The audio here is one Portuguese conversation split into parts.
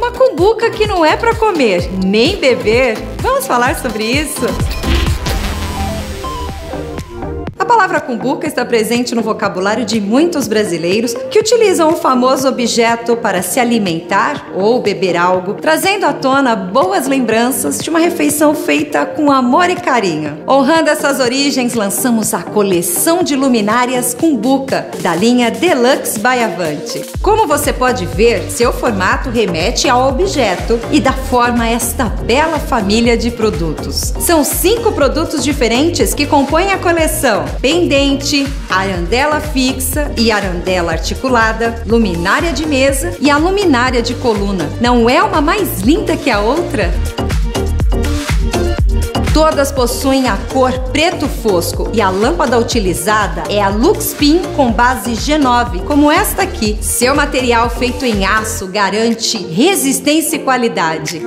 uma cumbuca que não é para comer nem beber? Vamos falar sobre isso? A palavra cumbuca está presente no vocabulário de muitos brasileiros que utilizam o famoso objeto para se alimentar ou beber algo, trazendo à tona boas lembranças de uma refeição feita com amor e carinho. Honrando essas origens, lançamos a coleção de luminárias cumbuca, da linha Deluxe by Avanti. Como você pode ver, seu formato remete ao objeto e dá forma a esta bela família de produtos. São 5 produtos diferentes que compõem a coleção: pendente, arandela fixa e arandela articulada, luminária de mesa e a luminária de coluna. Não é uma mais linda que a outra? Todas possuem a cor preto fosco e a lâmpada utilizada é a Luxpin com base G9, como esta aqui. Seu material feito em aço garante resistência e qualidade.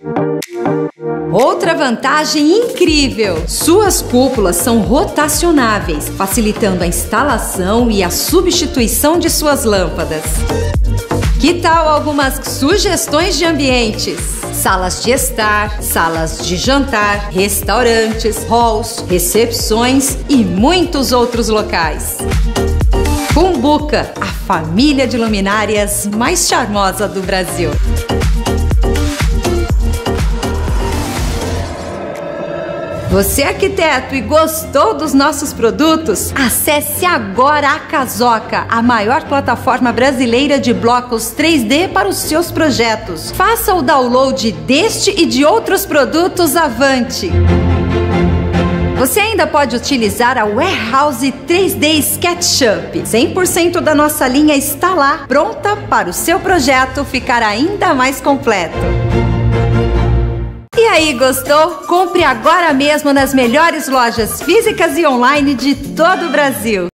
Outra vantagem incrível: suas cúpulas são rotacionáveis, facilitando a instalação e a substituição de suas lâmpadas. Que tal algumas sugestões de ambientes? Salas de estar, salas de jantar, restaurantes, halls, recepções e muitos outros locais. Cumbuca, a família de luminárias mais charmosa do Brasil. Você, arquiteto, e gostou dos nossos produtos? Acesse agora a Casoca, a maior plataforma brasileira de blocos 3D para os seus projetos. Faça o download deste e de outros produtos Avanti. Você ainda pode utilizar a Warehouse 3D SketchUp. 100% da nossa linha está lá, pronta para o seu projeto ficar ainda mais completo. E aí, gostou? Compre agora mesmo nas melhores lojas físicas e online de todo o Brasil.